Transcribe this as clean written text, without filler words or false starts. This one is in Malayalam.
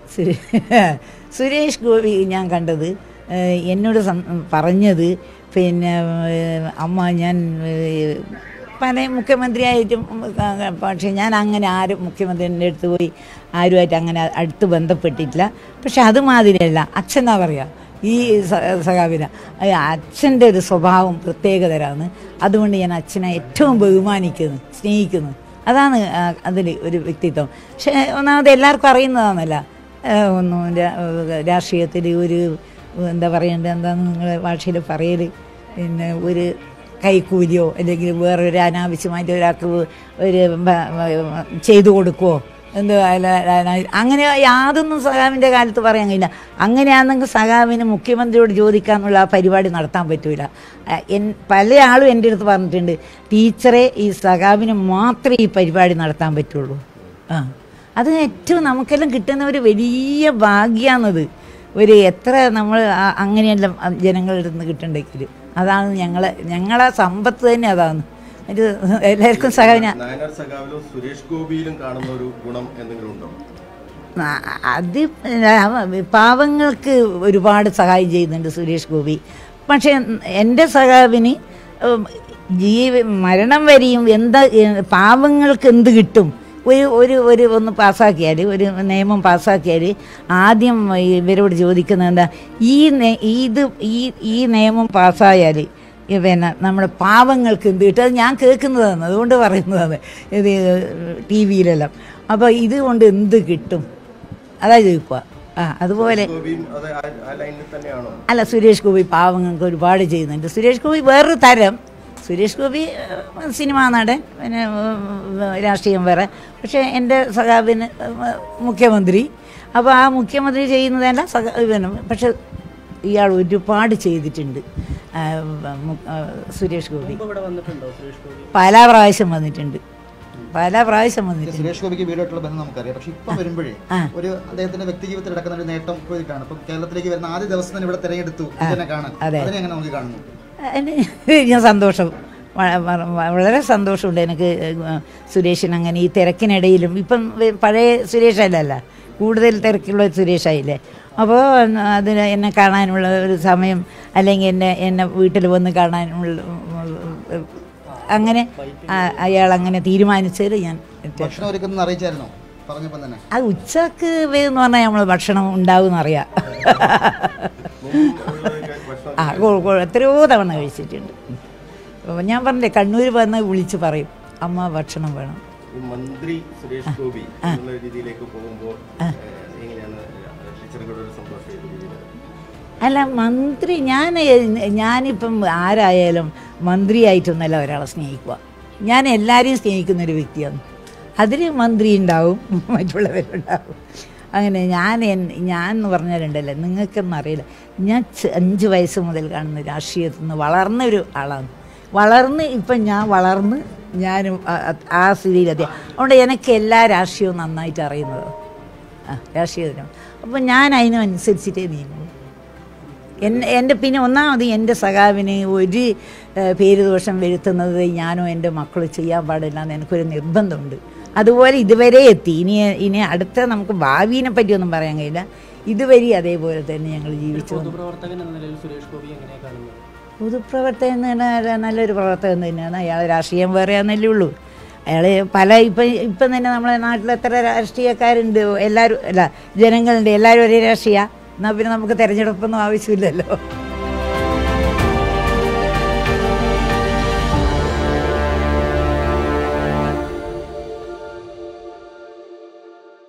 സുരേഷ് ഗോപി ഞാൻ കണ്ടത് എന്നോട് പറഞ്ഞത് പിന്നെ അമ്മ ഞാൻ പല മുഖ്യമന്ത്രിയായിട്ടും പക്ഷേ ഞാൻ അങ്ങനെ ആരും മുഖ്യമന്ത്രിൻ്റെ അടുത്ത് പോയി ആരുമായിട്ട് അങ്ങനെ അടുത്ത് ബന്ധപ്പെട്ടിട്ടില്ല. പക്ഷെ അതുമാതിരിയല്ല അച്ഛനാ പറയുക ഈ സഖാവിന അച്ഛൻ്റെ ഒരു സ്വഭാവം പ്രത്യേകതരാണ്. അതുകൊണ്ട് ഞാൻ അച്ഛനെ ഏറ്റവും ബഹുമാനിക്കുന്നു, സ്നേഹിക്കുന്നു. അതാണ് അതിൽ ഒരു വ്യക്തിത്വം. പക്ഷേ ഒന്നാമത് എല്ലാവർക്കും അറിയുന്നതാണല്ല, ഒന്നും രാഷ്ട്രീയത്തിൽ ഒരു എന്താ പറയേണ്ടത്, എന്താണെന്ന് നിങ്ങളുടെ ഭാഷയിൽ പറയൽ, പിന്നെ ഒരു കൈക്കൂലിയോ അല്ലെങ്കിൽ വേറൊരു അനാവശ്യമായിട്ട് ഒരാൾക്ക് ഒരു ചെയ്തു കൊടുക്കുമോ എന്തോ അങ്ങനെ യാതൊന്നും സഖാവിൻ്റെ കാലത്ത് പറയാൻ കഴിയില്ല. അങ്ങനെയാണെങ്കിൽ സഖാവിന് മുഖ്യമന്ത്രിയോട് ചോദിക്കാനുള്ള ആ പരിപാടി നടത്താൻ പറ്റില്ല. പല ആളും എൻ്റെ അടുത്ത് പറഞ്ഞിട്ടുണ്ട്, ടീച്ചറെ ഈ സഖാവിന് മാത്രമേ ഈ പരിപാടി നടത്താൻ പറ്റുള്ളൂ. അത് ഏറ്റവും നമുക്കെല്ലാം കിട്ടുന്ന ഒരു വലിയ ഭാഗ്യമാണത്. ഒരു എത്ര നമ്മൾ അങ്ങനെയെല്ലാം ജനങ്ങളുടെ നിന്ന് കിട്ടുന്നുണ്ടെങ്കിൽ അതാണ് ഞങ്ങളെ സമ്പത്ത് തന്നെ. അതാണ് ഒരു എല്ലാവർക്കും സഖാവിന് അത് പാവങ്ങൾക്ക് ഒരുപാട് സഹായം ചെയ്യുന്നുണ്ട് സുരേഷ് ഗോപി. പക്ഷേ എൻ്റെ സഖാവിന് മരണം വരെയും എന്താ പാവങ്ങൾക്ക് എന്ത് കിട്ടും, ഒന്ന് പാസ്സാക്കിയാൽ, ഒരു നിയമം പാസ്സാക്കിയാൽ ആദ്യം ഇവരോട് ചോദിക്കുന്നത് എന്താ, ഈ നിയമം പാസ്സായാൽ പിന്നെ നമ്മുടെ പാവങ്ങൾക്ക് എന്ത് കിട്ടും. അത് ഞാൻ കേൾക്കുന്നതാണ്, അതുകൊണ്ട് പറയുന്നതാണ് ഇത് ടി വിയിലെല്ലാം. അപ്പോൾ ഇതുകൊണ്ട് എന്ത് കിട്ടും അതാ ചോദിക്കുക. അതുപോലെ അല്ല, സുരേഷ് ഗോപി പാവങ്ങൾക്ക് ഒരുപാട് ചെയ്യുന്നുണ്ട്. സുരേഷ് ഗോപി വേറൊരു തരം. സുരേഷ് ഗോപി സിനിമാ നടൻ, പിന്നെ രാഷ്ട്രീയം വേറെ. പക്ഷേ എൻ്റെ സഖാവിന് മുഖ്യമന്ത്രി. അപ്പോൾ ആ മുഖ്യമന്ത്രി ചെയ്യുന്നതല്ല പിന്നെ, പക്ഷെ ഇയാൾ ഒരുപാട് ചെയ്തിട്ടുണ്ട്. സുരേഷ് ഗോപി പല പ്രാവശ്യം വന്നിട്ടുണ്ട്. സുരേഷ് ഗോപിക്ക് വീടായിട്ടുള്ള ബന്ധം നമുക്കറിയാം. പക്ഷെ ഇപ്പം വരുമ്പോഴേ ഒരു അദ്ദേഹത്തിന്റെ വ്യക്തി ജീവിതത്തിൽ നടക്കുന്ന ഒരു നേട്ടം പോയിട്ടാണ് ഇപ്പം കേരളത്തിലേക്ക് വരുന്ന ആദ്യ ദിവസം തന്നെ ഇവിടെ തിരഞ്ഞെടുത്തു കാണാൻ. അതിനെങ്ങനെ നമുക്ക് കാണുന്നു? ഞാൻ സന്തോഷം, വളരെ സന്തോഷമുണ്ട് എനിക്ക്. സുരേഷിന് അങ്ങനെ ഈ തിരക്കിനിടയിലും ഇപ്പം പഴയ സുരേഷല്ലല്ല, കൂടുതൽ തിരക്കുള്ള സുരേഷായില്ലേ. അപ്പോൾ അതിന് എന്നെ കാണാനുള്ള ഒരു സമയം, അല്ലെങ്കിൽ എന്നെ വീട്ടിൽ വന്ന് കാണാനുള്ള അങ്ങനെ അയാൾ അങ്ങനെ തീരുമാനിച്ചത്. ഞാൻ അത് ഉച്ചക്ക് എന്ന് പറഞ്ഞാൽ നമ്മൾ ഭക്ഷണം ഉണ്ടാവും എന്നറിയാം. എത്രയോ തവണ കഴിച്ചിട്ടുണ്ട്. ഞാൻ പറഞ്ഞില്ലേ, കണ്ണൂർ വന്ന് വിളിച്ച് പറയും അമ്മ ഭക്ഷണം വേണം. മന്ത്രി സുരേഷ് ഗോപി രീതിയിലേക്ക് പോകുമ്പോൾ അല്ല, മന്ത്രി ഞാനിപ്പം ആരായാലും മന്ത്രിയായിട്ടൊന്നല്ല ഒരാളെ സ്നേഹിക്കുക. ഞാൻ എല്ലാവരെയും സ്നേഹിക്കുന്നൊരു വ്യക്തിയാണ്. അതിൽ മന്ത്രി ഉണ്ടാവും, മറ്റുള്ളവരുണ്ടാവും. അങ്ങനെ ഞാൻ എന്ന് പറഞ്ഞാലുണ്ടല്ലോ, നിങ്ങൾക്കൊന്നും അറിയില്ല, ഞാൻ 5 വയസ്സ് മുതൽ കാണുന്ന രാഷ്ട്രീയത്തിൽ നിന്ന് വളർന്നൊരു ആളാണ്. ഇപ്പം ഞാനും ആ സ്ഥിതിയിലെത്തിയ. അതുകൊണ്ട് എനിക്ക് എല്ലാ രാഷ്ട്രീയവും നന്നായിട്ട് അറിയുന്നത് രാഷ്ട്രീയത്തിനും. അപ്പോൾ ഞാൻ അതിനനുസരിച്ചിട്ടേ നീങ്ങുള്ളൂ. എൻ്റെ പിന്നെ ഒന്നാമത് എൻ്റെ സഖാവിന് ഒരു പേര് ദോഷം വരുത്തുന്നത് ഞാനോ എൻ്റെ മക്കളോ ചെയ്യാൻ പാടില്ല എന്ന് എനിക്കൊരു നിർബന്ധമുണ്ട്. അതുപോലെ ഇതുവരെ എത്തി. ഇനി അടുത്ത നമുക്ക് ഭാവിയെ പറ്റിയൊന്നും പറയാൻ കഴിയില്ല. ഇതുവരെ അതേപോലെ തന്നെ ഞങ്ങൾ ജീവിച്ചു. പൊതുപ്രവർത്തകൻ നല്ലൊരു പ്രവർത്തകൻ തന്നെയാണ്. അയാൾ രാഷ്ട്രീയം വേറെയാണെന്നല്ലേ ഉള്ളൂ. അയാൾ ഇപ്പം തന്നെ നമ്മളെ നാട്ടിൽ എത്ര രാഷ്ട്രീയക്കാരുണ്ട്, എല്ലാവരും ജനങ്ങളുണ്ട്, എല്ലാവരും ഒരേ രാഷ്ട്രീയ. എന്നാൽ പിന്നെ നമുക്ക് തിരഞ്ഞെടുപ്പൊന്നും ആവശ്യമില്ലല്ലോ.